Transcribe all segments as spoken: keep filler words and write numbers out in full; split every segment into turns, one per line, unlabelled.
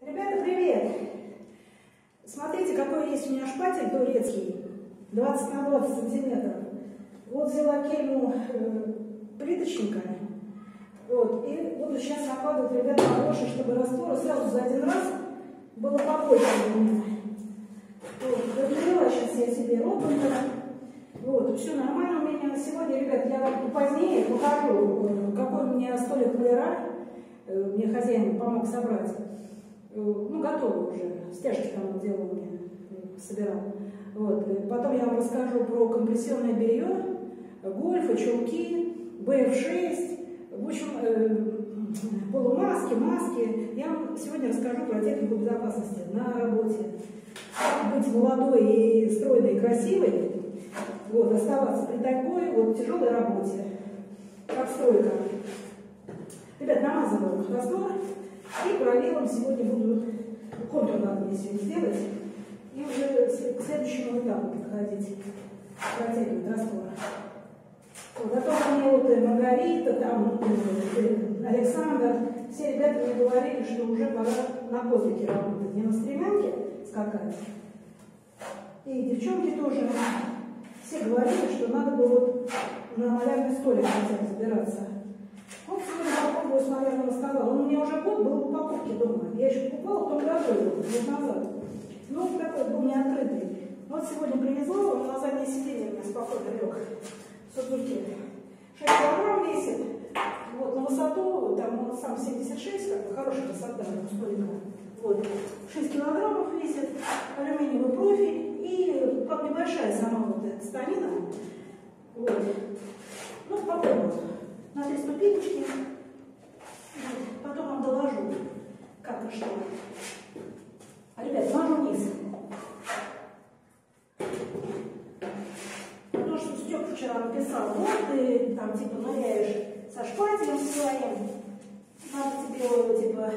Ребята, привет! Смотрите, какой есть у меня шпатель турецкий, двадцать на двадцать сантиметров. Вот взяла кельму э, плиточника, вот, и буду сейчас накладывать, ребята, хороший, чтобы раствора сразу за один раз было побольше у меня. Вот, разлила сейчас я себе ровненько. Вот, все нормально у меня. Сегодня, ребят, я позднее покажу, какой у меня столик Лера. Мне хозяин помог собрать. Ну, готовы уже. Стяжки там он делал мне, собирал. Вот. Потом я вам расскажу про компрессионное белье, гольфы, чулки, бэ эф шесть, в общем, э, полумаски, маски. Я вам сегодня расскажу про технику безопасности на работе. Как быть молодой и стройной, и красивой, вот, оставаться при такой вот тяжелой работе, как стройка. Ребят, намазываем раствор и параллелом сегодня буду контур надо мне сегодня сделать и уже к следующему этапу подходить, протягивать раствор. Вот, а то мне вот Маргарита, там, Александр, все ребята мне говорили, что уже пора на козлике работать, не на стремянке скакать. И девчонки тоже, все говорили, что надо было вот на малярный столик хотя бы забираться. Вот сегодня попробую с малярного стола. Он у меня уже год был в упаковке дома. Я еще покупала в том году, год назад. Ну, такой был не открытый. Вот сегодня привезла, он на заднее сиденье у меня спокойно лег. Сузуки. шесть килограмм весит. Вот, на высоту, там он сам семьдесят шесть, как бы хорошая высота у столика. Вот, шесть килограммов весит, алюминиевый профиль и как небольшая сама вот эта станина. Вот. Ну, попробуем. На три ступенечки. Вот. Потом вам доложу, как и что. А, ребят, мажу вниз. То, что Степ вчера написал, вот ты там типа ныряешь со шпателем своим. Надо тебе его типа,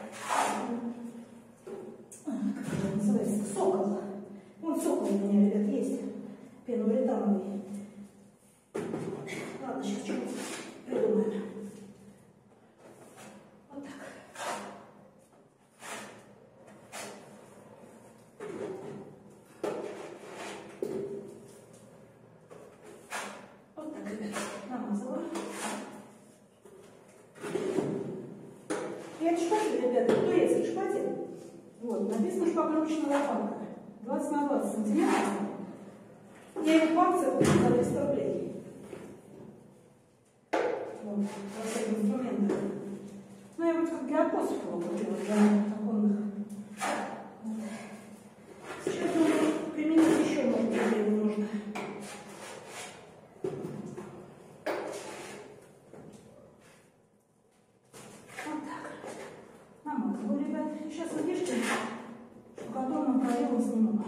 как это называется, сокол. Вон сокол у меня, ребят, есть. Пеноуретановый. Ладно, сейчас что-нибудь придумаем. Вот так. Вот так, ребят, намазала. И этот шпатель, ребята, турецкий шпатель. Вот, написано шпаклевочная лопатка. двадцать на двадцать сантиметров. Я его по акции купила за триста рублей. Вот, во всех инструментах. Ну, я вот как для апострофа купила, для оконных. Вот. Сейчас нужно применить еще, может быть, его нужно. Вот так. Намазываю, ребят. И сейчас вы видите, штукатурным проемом снимаю.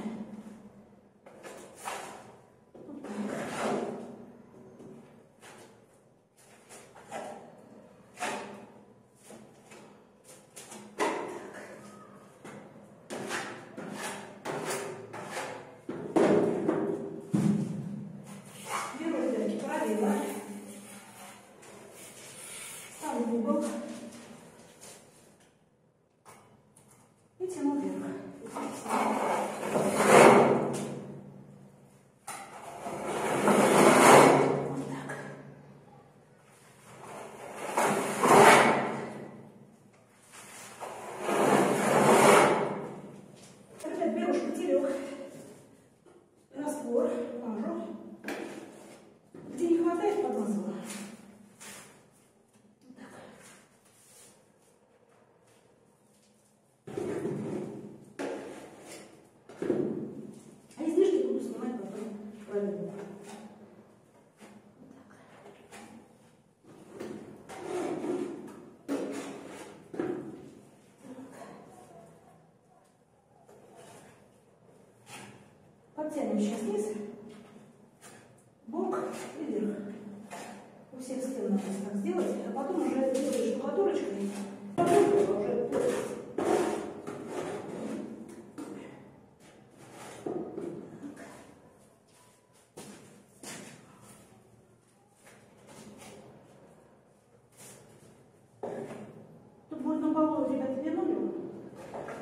Ставлю в угол и тяну вверх. Вот так. Опять беру шпателек, раствор, мажу. Где не хватает, подмазываю. А излишки буду снимать потом правильно. Подтянем сейчас низ, бок и вверх. У всех стен надо так сделать, а потом уже делаешь штукатурочкой. Уже тут будет на полу, ребята, линолеум.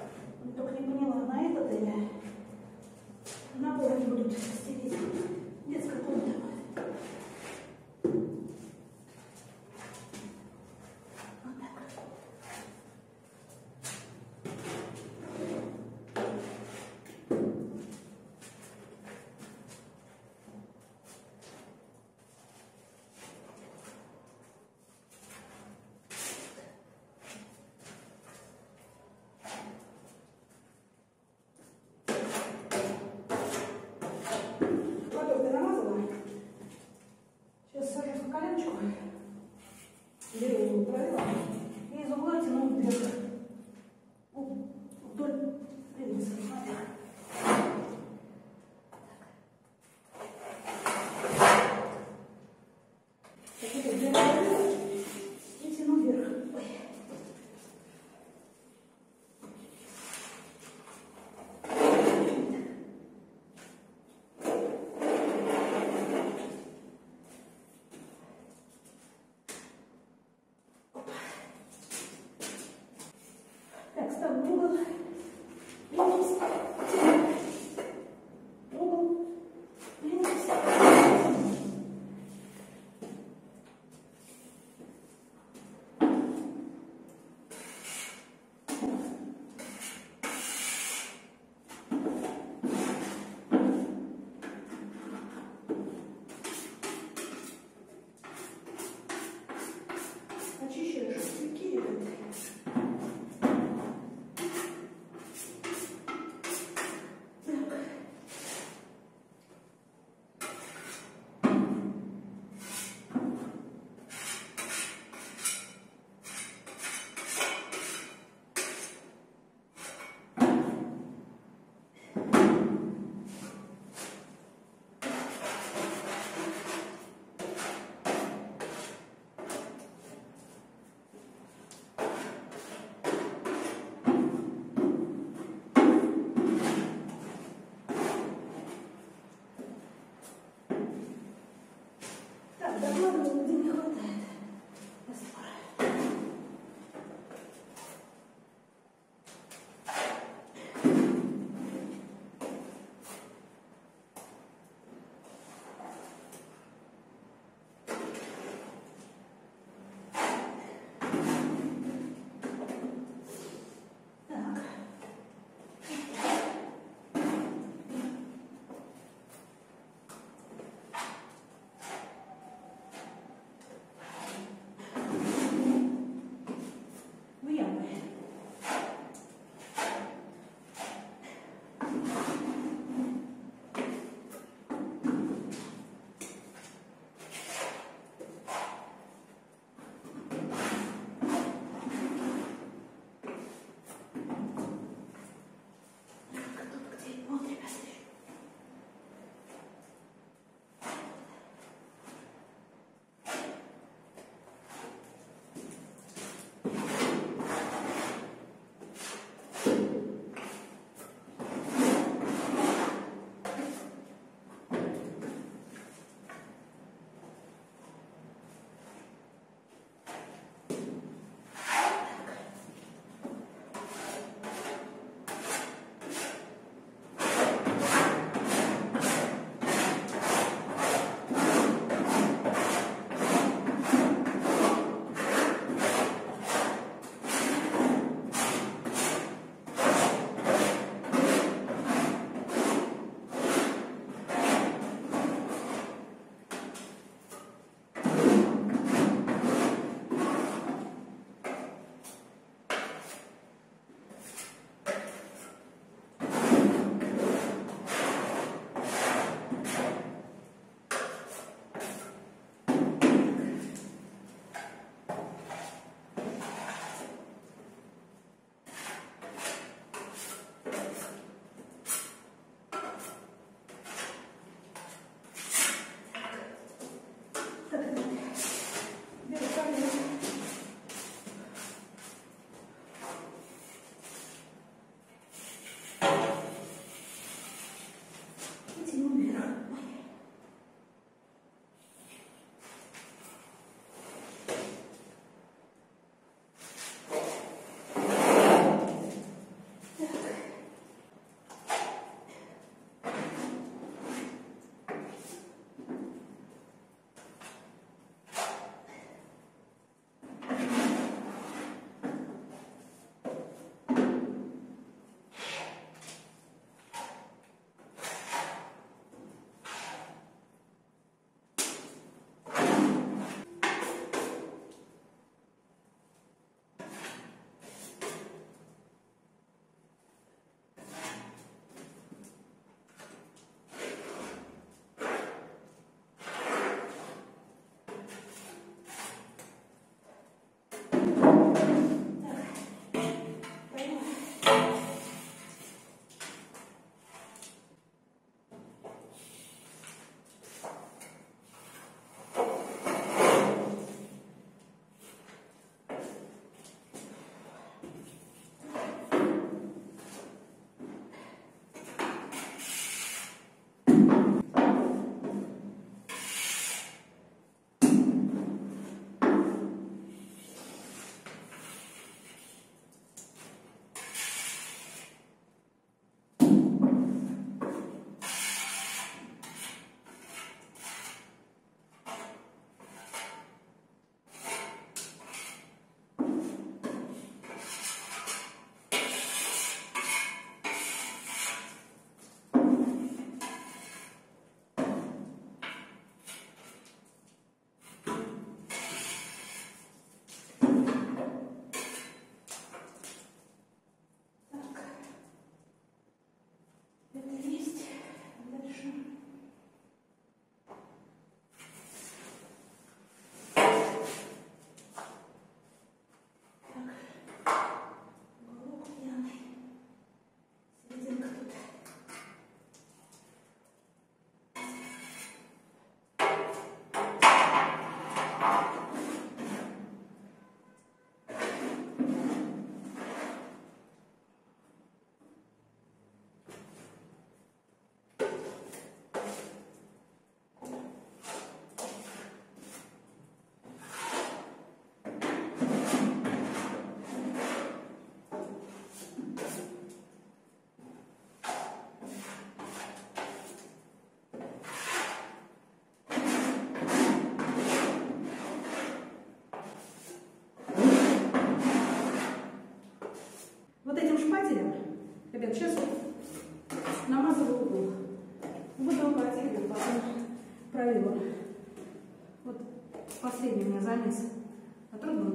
Вот этим шпателем, ребят, сейчас вот намазываю угол. Буду протягивать, потом провела. Вот последний у меня замес отругнут.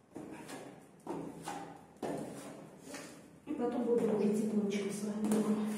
И потом буду уже теплочком с вами.